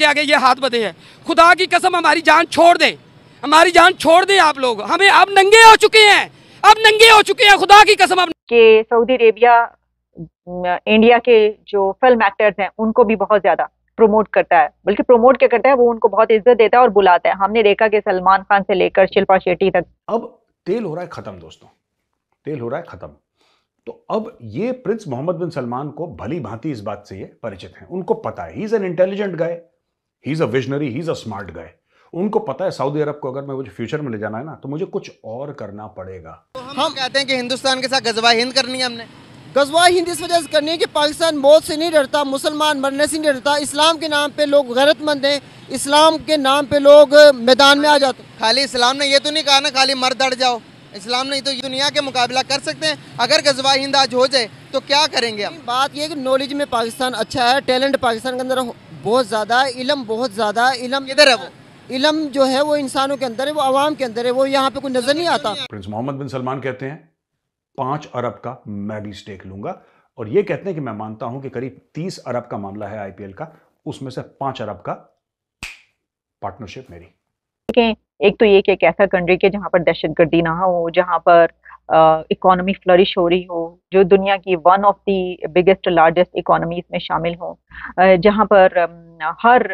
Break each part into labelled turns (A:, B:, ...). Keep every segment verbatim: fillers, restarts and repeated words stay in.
A: के आगे ये हाथ बंधे हैं। खुदा की कसम हमारी जान छोड़ दें, हमारी जान छोड़ दें आप लोग, हमें अब नंगे हो चुके हैं, अब नंगे हो चुके हैं खुदा की कसम। अब
B: कि सऊदी अरेबिया इंडिया के जो फिल्म एक्टर्स हैं उनको भी बहुत ज्यादा प्रमोट करता है, बल्कि प्रमोट क्या करता है, वो उनको बहुत इज्जत देता है और बुलाता है। हमने देखा कि सलमान खान से लेकर शिल्पा शेट्टी तक।
C: अब तेल हो रहा है खत्म दोस्तों, तेल हो रहा है खत्म। तो अब ये प्रिंस मोहम्मद बिन सलमान को भली भांति इस बात से ये परिचित हैं, उनको पता है he is an intelligent guy, he is a visionary, he is a smart guy. उनको पता है सऊदी अरब को अगर मैं मुझे फ्यूचर में ले जाना है ना तो मुझे कुछ और करना पड़ेगा।
D: तो हम, हम कहते हैं कि हिंदुस्तान के साथ गजवा हिंद करनी है हमने।
E: गजवा हिंद इस वजह से करनी है कि पाकिस्तान मौत से नहीं डरता, मुसलमान मरने से नहीं डरता। इस्लाम के नाम पे लोग गैरतमंद हैं, इस्लाम के नाम पे लोग मैदान में आ जाते।
D: खाली इस्लाम ने ये तो नहीं कहा ना खाली मर दड़ जाओ, इस्लाम ने तो दुनिया के मुकाबला कर सकते हैं। अगर गजवा हिंद आज हो जाए तो क्या करेंगे हम?
E: बात यह कि नॉलेज में पाकिस्तान अच्छा है, टैलेंट पाकिस्तान के अंदर बहुत ज़्यादा है, इलम बहुत ज़्यादा है। इलम
D: किधर है वो?
E: इलम जो है वो इंसानों के अंदर है, वो आवाम के अंदर है, वो यहाँ पे कोई नजर नहीं आता।
C: प्रिंस मोहम्मद बिन सलमान कहते हैं पांच अरब का मैं भी स्टेक लूंगा, और ये कहते हैं कि मैं मानता हूं कि करीब तीस अरब का मामला है आईपीएल का, उसमें से पांच अरब का पार्टनरशिप मेरी।
B: एक तो ये कि एक ऐसा कंट्री के जहां पर दहशतगर्दी ना हो, जहां पर इकोनॉमी फ्लरिश हो रही हो, जो दुनिया की one of the biggest largest economies में शामिल हो, जहां पर हर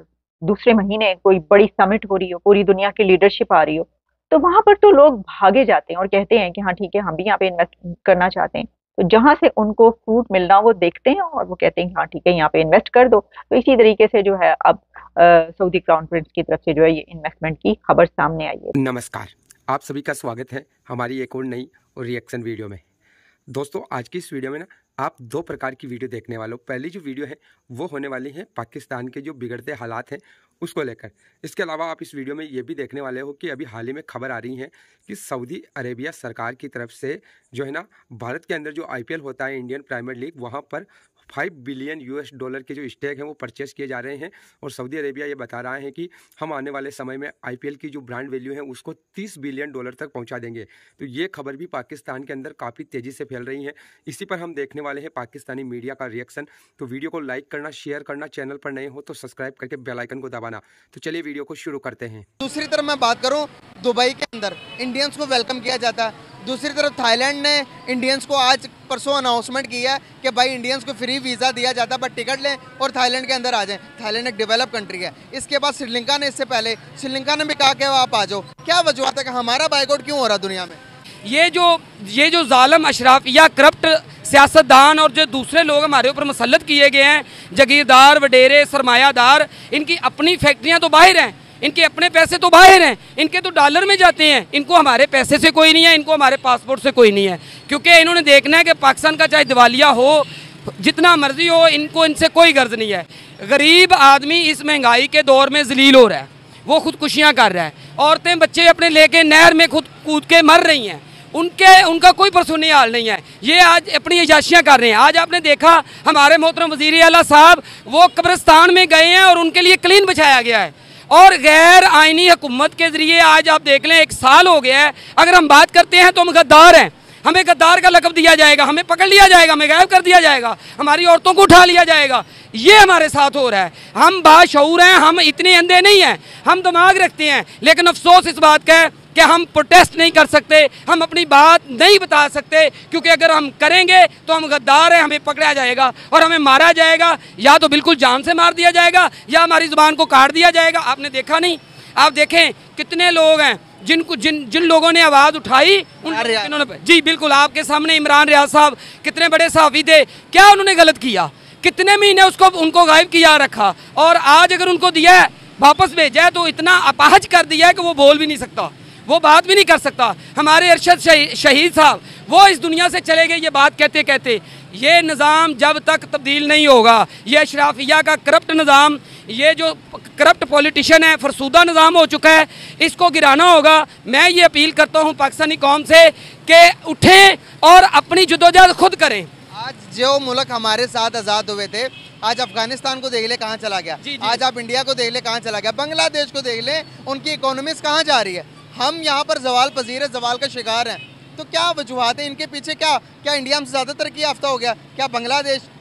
B: दूसरे महीने कोई बड़ी समिट हो रही हो, पूरी दुनिया की लीडरशिप आ रही हो, तो वहां पर तो लोग भागे जाते हैं और कहते हैं कि हाँ ठीक है हम भी यहाँ पे इन्वेस्ट करना चाहते हैं। तो जहां से उनको फ्रूट मिलना वो देखते हैं और वो कहते हैं हाँ ठीक है यहाँ पे इन्वेस्ट कर दो। तो इसी तरीके से जो है अब सऊदी क्राउन प्रिंस की तरफ से जो है ये इन्वेस्टमेंट की खबर सामने आई है।
F: नमस्कार, आप सभी का स्वागत है हमारी एक और नई और रिएक्शन वीडियो में। दोस्तों आज की इस वीडियो में ना आप दो प्रकार की वीडियो देखने वाले हो। पहली जो वीडियो है वो होने वाली है पाकिस्तान के जो बिगड़ते हालात हैं उसको लेकर। इसके अलावा आप इस वीडियो में ये भी देखने वाले हो कि अभी हाल ही में खबर आ रही है कि सऊदी अरेबिया सरकार की तरफ से जो है ना भारत के अंदर जो आईपीएल होता है इंडियन प्रीमियर लीग, वहाँ पर फाइव बिलियन यूएस डॉलर के जो स्टेक हैं वो परचेस किए जा रहे हैं। और सऊदी अरेबिया ये बता रहा है कि हम आने वाले समय में आईपीएल की जो ब्रांड वैल्यू है उसको तीस बिलियन डॉलर तक पहुंचा देंगे। तो ये खबर भी पाकिस्तान के अंदर काफ़ी तेज़ी से फैल रही है। इसी पर हम देखने वाले हैं पाकिस्तानी मीडिया का रिएक्शन। तो वीडियो को लाइक करना, शेयर करना, चैनल पर नए हो तो सब्सक्राइब करके बेल आइकन को दबाना। तो चलिए वीडियो को शुरू करते हैं।
D: दूसरी तरफ मैं बात करूँ, दुबई के अंदर इंडियंस को वेलकम किया जाता है। दूसरी तरफ थाईलैंड ने इंडियंस को आज परसों अनाउंसमेंट किया है कि भाई इंडियंस को फ्री वीज़ा दिया जाता है, बट टिकट लें और थाईलैंड के अंदर आ जाएं। थाईलैंड एक डेवलप कंट्री है। इसके बाद श्रीलंका ने, इससे पहले श्रीलंका ने भी कहा कि आप आ जाओ। क्या वजूहत है कि हमारा बाइकआउट क्यों हो रहा दुनिया में?
A: ये जो ये जो जालिम अशराफ या करप्ट सियासतदान और जो दूसरे लोग हमारे ऊपर मुसल्लत किए गए हैं, जागीरदार, वडेरे, सरमायादार, इनकी अपनी फैक्ट्रियाँ तो बाहर हैं, इनके अपने पैसे तो बाहर हैं, इनके तो डॉलर में जाते हैं। इनको हमारे पैसे से कोई नहीं है, इनको हमारे पासपोर्ट से कोई नहीं है, क्योंकि इन्होंने देखना है कि पाकिस्तान का चाहे दिवालिया हो, जितना मर्जी हो, इनको इनसे कोई गर्ज नहीं है। गरीब आदमी इस महंगाई के दौर में जलील हो रहा है, वो खुदकुशियाँ कर रहा है। औरतें बच्चे अपने लेके नहर में खुद कूद के मर रही हैं, उनके उनका कोई परसुनी हाल नहीं है। ये आज अपनी अयाशियाँ कर रहे हैं। आज आपने देखा हमारे मोहतरम वज़ीर आला साहब वो कब्रिस्तान में गए हैं और उनके लिए क्लीन बिछाया गया है, और गैर आइनी हुकूमत के ज़रिए आज आप देख लें एक साल हो गया है। अगर हम बात करते हैं तो हम गद्दार हैं, हमें गद्दार का लक़ब दिया जाएगा, हमें पकड़ लिया जाएगा, हमें गायब कर दिया जाएगा, हमारी औरतों को उठा लिया जाएगा। ये हमारे साथ हो रहा है। हम बाशऊर हैं, हम इतने अंधे नहीं हैं, हम दिमाग रखते हैं। लेकिन अफसोस इस बात का है कि हम प्रोटेस्ट नहीं कर सकते, हम अपनी बात नहीं बता सकते, क्योंकि अगर हम करेंगे तो हम गद्दार हैं, हमें पकड़ा जाएगा और हमें मारा जाएगा, या तो बिल्कुल जान से मार दिया जाएगा या हमारी ज़ुबान को काट दिया जाएगा। आपने देखा नहीं, आप देखें कितने लोग हैं जिनको जिन जिन लोगों ने आवाज़ उठाई उन इन्होंने, जी बिल्कुल आपके सामने इमरान रियाज साहब कितने बड़े सहाफ़ी थे, क्या उन्होंने गलत किया? कितने महीने उसको उनको गायब किया रखा, और आज अगर उनको दिया है वापस भेजा है तो इतना अपाहज कर दिया है कि वो बोल भी नहीं सकता, वो बात भी नहीं कर सकता। हमारे अरशद शहीद साहब वो इस दुनिया से चले गए ये बात कहते कहते। ये निज़ाम जब तक तब्दील नहीं होगा, ये अशराफिया का करप्ट निज़ाम, ये जो करप्ट पॉलिटिशियन है, फरसूदा निज़ाम हो चुका है, इसको गिराना होगा। मैं ये अपील करता हूँ पाकिस्तानी कौम से कि उठें और अपनी जद्दोजहद खुद करें।
D: आज जो मुल्क हमारे साथ आज़ाद हुए थे, आज अफगानिस्तान को देख ले कहाँ चला गया, जी जी। आज आप इंडिया को देख ले कहाँ चला गया, बांग्लादेश को देख ले उनकी इकोनॉमीज कहाँ जा रही है। हम यहाँ पर जवाल पजीर है, जवाल का शिकार हैं। तो क्या वजूहत है इनके पीछे? क्या क्या इंडिया हमसे ज़्यादा तरक्की याफ्ता हो गया? क्या बांग्लादेश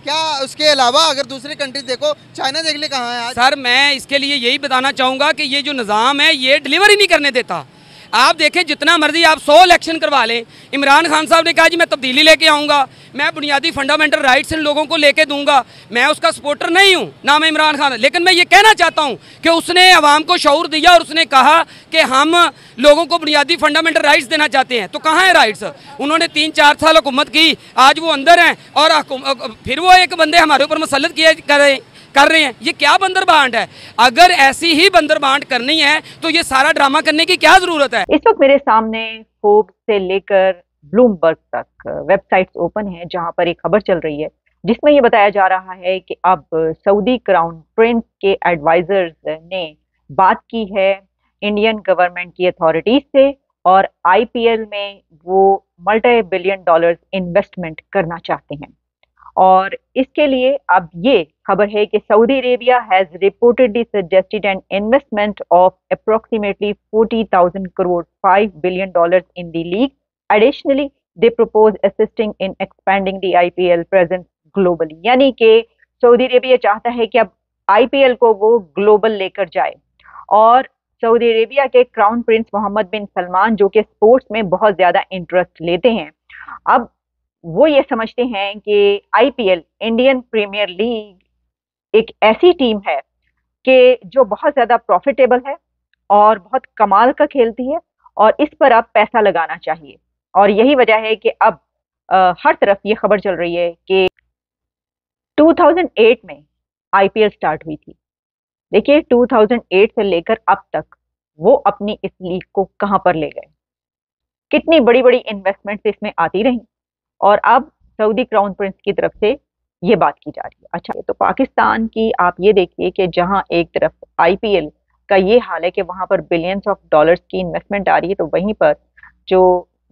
D: क्या उसके अलावा अगर दूसरी कंट्रीज देखो, चाइना देख ले कहाँ है आज।
A: सर मैं इसके लिए यही बताना चाहूँगा कि ये जो निज़ाम है ये डिलीवरी नहीं करने देता। आप देखें जितना मर्जी आप सौ इलेक्शन करवा लें, इमरान खान साहब ने कहा जी मैं तब्दीली लेके आऊँगा, मैं बुनियादी फंडामेंटल राइट्स इन लोगों को लेके दूंगा। मैं उसका सपोर्टर नहीं हूँ, ना मैं इमरान खान, लेकिन मैं ये कहना चाहता हूँ कि उसने आवाम को शऊर दिया और उसने कहा कि हम लोगों को बुनियादी फंडामेंटल राइट्स देना चाहते हैं। तो कहाँ है राइट्स? उन्होंने तीन चार साल हुकूमत की, आज वो अंदर हैं और फिर वो एक बंदे हमारे ऊपर मुसल्लत किए कर रहे कर रहे हैं। ये क्या बंदर बांट है? अगर ऐसी ही बंदर बांट करनी है तो ये सारा ड्रामा करने की क्या जरूरत है?
B: इस वक्त मेरे सामने फोर्ब्स से लेकर ब्लूमबर्ग तक वेबसाइट्स ओपन है जहां पर एक खबर चल रही है जिसमें ये बताया जा रहा है कि अब सऊदी क्राउन प्रिंस के एडवाइजर्स ने बात की है इंडियन गवर्नमेंट की अथॉरिटीज से और आईपीएल में वो मल्टी बिलियन डॉलर्स इन्वेस्टमेंट करना चाहते हैं। और इसके लिए अब ये खबर है कि Saudi Arabia has reportedly suggested an investment of approximately forty thousand crore five billion dollars in the league. Additionally they propose assisting in expanding the IPL presence globally. यानी कि सऊदी अरेबिया चाहता है कि अब आईपीएल को वो ग्लोबल लेकर जाए। और सऊदी अरेबिया के crown prince Mohammed bin Salman जो कि स्पोर्ट्स में बहुत ज़्यादा इंटरेस्ट लेते हैं, अब वो ये समझते हैं कि आईपीएल इंडियन प्रीमियर लीग एक ऐसी टीम है कि जो बहुत ज़्यादा प्रॉफिटेबल है और बहुत कमाल का खेलती है और इस पर अब पैसा लगाना चाहिए। और यही वजह है कि अब आ, हर तरफ ये खबर चल रही है कि दो हज़ार आठ में आईपीएल स्टार्ट हुई थी। देखिए दो हज़ार आठ से लेकर अब तक वो अपनी इस लीग को कहां पर ले गए, कितनी बड़ी बड़ी इन्वेस्टमेंट्स इसमें आती रही और अब सऊदी क्राउन प्रिंस की तरफ से ये बात की जा रही है। अच्छा, तो पाकिस्तान की आप ये देखिए कि जहां एक तरफ आईपीएल का ये हाल है कि वहां पर बिलियंस ऑफ डॉलर्स की इन्वेस्टमेंट आ रही है, तो वहीं पर जो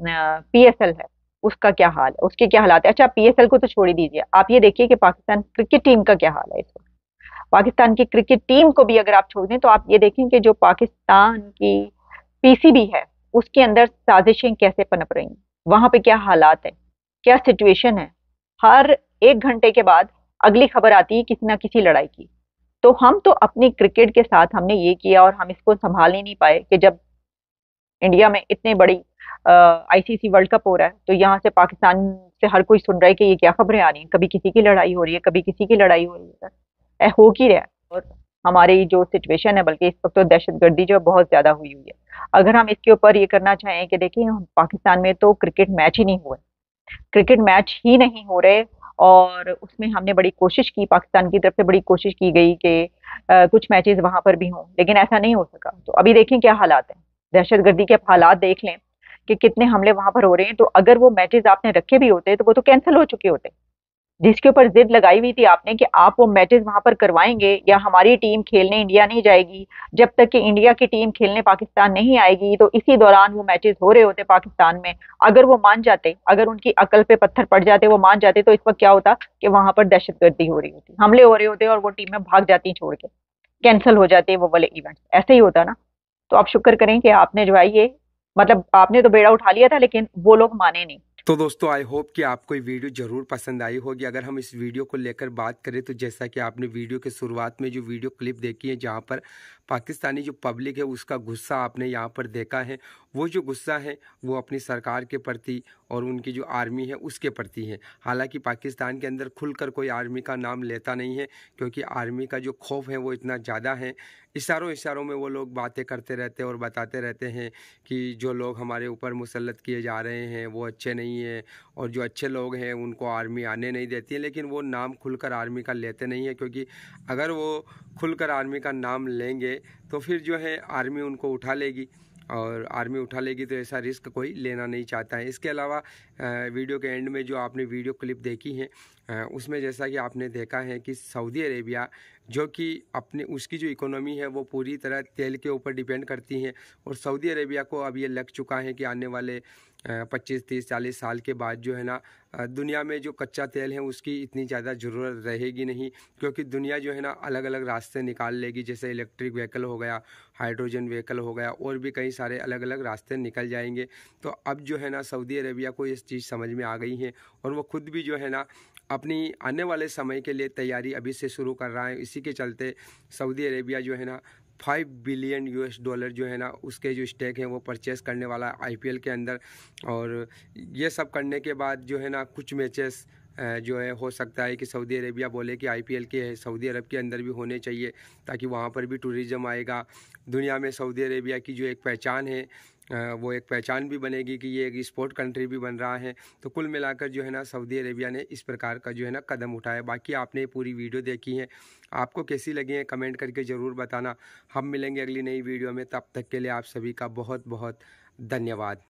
B: पीएसएल है उसका क्या हाल है, उसके क्या हालात है। अच्छा, पीएसएल को तो छोड़ ही दीजिए, आप ये देखिए कि पाकिस्तान क्रिकेट टीम का क्या हाल है इस वक्त। पाकिस्तान की क्रिकेट टीम को भी अगर आप छोड़ दें तो आप ये देखें कि जो पाकिस्तान की पीसीबी है उसके अंदर साजिशें कैसे पनप रही हैं, वहां पे क्या हालात है, क्या सिचुएशन है। हर एक घंटे के बाद अगली खबर आती है किसी ना किसी लड़ाई की। तो हम तो अपनी क्रिकेट के साथ हमने ये किया और हम इसको संभाल ही नहीं पाए कि जब इंडिया में इतने बड़ी आईसीसी वर्ल्ड कप हो रहा है तो यहाँ से पाकिस्तान से हर कोई सुन रहा है कि ये क्या खबरें आ रही हैं, कभी किसी की लड़ाई हो रही है, कभी किसी की लड़ाई हो रही है, ऐ हो की रहा है। और हमारी जो सिचुएशन है, बल्कि इस वक्त तो दहशतगर्दी जो बहुत ज्यादा हुई हुई है। अगर हम इसके ऊपर ये करना चाहें कि देखिए पाकिस्तान में तो क्रिकेट मैच ही नहीं हुए, क्रिकेट मैच ही नहीं हो रहे और उसमें हमने बड़ी कोशिश की, पाकिस्तान की तरफ से बड़ी कोशिश की गई कि कुछ मैचेस वहां पर भी हों, लेकिन ऐसा नहीं हो सका। तो अभी देखें क्या हालात हैं, दहशतगर्दी के हालात देख लें कि कितने हमले वहां पर हो रहे हैं। तो अगर वो मैचेस आपने रखे भी होते तो वो तो कैंसिल हो चुके होते, जिसके ऊपर जिद लगाई हुई थी आपने कि आप वो मैचेस वहां पर करवाएंगे या हमारी टीम खेलने इंडिया नहीं जाएगी जब तक कि इंडिया की टीम खेलने पाकिस्तान नहीं आएगी। तो इसी दौरान वो मैचेस हो रहे होते पाकिस्तान में। अगर वो मान जाते, अगर उनकी अकल पे पत्थर पड़ जाते, वो मान जाते, तो इस वक्त क्या होता कि वहां पर दहशतगर्दी हो रही होती, हमले हो रहे होते और वो टीमें भाग जाती छोड़ के, कैंसिल हो जाते वो वाले इवेंट्स। ऐसे ही होता ना। तो आप शुक्र करें कि आपने जो है ये मतलब आपने तो बेड़ा उठा लिया था लेकिन वो लोग माने नहीं।
F: तो दोस्तों आई होप कि आपको ये वीडियो ज़रूर पसंद आई होगी। अगर हम इस वीडियो को लेकर बात करें तो जैसा कि आपने वीडियो के शुरुआत में जो वीडियो क्लिप देखी है जहां पर पाकिस्तानी जो पब्लिक है उसका गुस्सा आपने यहां पर देखा है, वो जो गुस्सा है वो अपनी सरकार के प्रति और उनकी जो आर्मी है उसके प्रति है। हालांकि पाकिस्तान के अंदर खुलकर कोई आर्मी का नाम लेता नहीं है क्योंकि आर्मी का जो खौफ है वो इतना ज़्यादा है। इशारों इशारों में वो लोग बातें करते रहते हैं और बताते रहते हैं कि जो लोग हमारे ऊपर मुसल्लत किए जा रहे हैं वो अच्छे नहीं हैं और जो अच्छे लोग हैं उनको आर्मी आने नहीं देती है। लेकिन वो नाम खुलकर आर्मी का लेते नहीं है क्योंकि अगर वो खुलकर आर्मी का नाम लेंगे तो फिर जो है आर्मी उनको उठा लेगी और आर्मी उठा लेगी तो ऐसा रिस्क कोई लेना नहीं चाहता है। इसके अलावा वीडियो के एंड में जो आपने वीडियो क्लिप देखी है उसमें जैसा कि आपने देखा है कि सऊदी अरेबिया जो कि अपने उसकी जो इकोनॉमी है वो पूरी तरह तेल के ऊपर डिपेंड करती है और सऊदी अरेबिया को अब ये लग चुका है कि आने वाले पच्चीस तीस चालीस साल के बाद जो है ना दुनिया में जो कच्चा तेल है उसकी इतनी ज़्यादा ज़रूरत रहेगी नहीं क्योंकि दुनिया जो है ना अलग अलग रास्ते निकाल लेगी। जैसे इलेक्ट्रिक व्हीकल हो गया, हाइड्रोजन व्हीकल हो गया और भी कई सारे अलग अलग रास्ते निकल जाएंगे। तो अब जो है ना सऊदी अरेबिया को इस चीज़ समझ में आ गई है और वो खुद भी जो है ना अपनी आने वाले समय के लिए तैयारी अभी से शुरू कर रहा है। इसी के चलते सऊदी अरेबिया जो है ना फाइव बिलियन यूएस डॉलर जो है ना उसके जो स्टेक हैं वो परचेस करने वाला है आईपीएल के अंदर। और ये सब करने के बाद जो है ना कुछ मैचेस जो है हो सकता है कि सऊदी अरेबिया बोले कि आईपीएल के सऊदी अरब के अंदर भी होने चाहिए, ताकि वहाँ पर भी टूरिज़्म आएगा। दुनिया में सऊदी अरेबिया की जो एक पहचान है वो एक पहचान भी बनेगी कि ये एक स्पोर्ट कंट्री भी बन रहा है। तो कुल मिलाकर जो है ना सऊदी अरेबिया ने इस प्रकार का जो है ना कदम उठाया। बाकी आपने पूरी वीडियो देखी है, आपको कैसी लगी है कमेंट करके ज़रूर बताना। हम मिलेंगे अगली नई वीडियो में, तब तक के लिए आप सभी का बहुत बहुत धन्यवाद।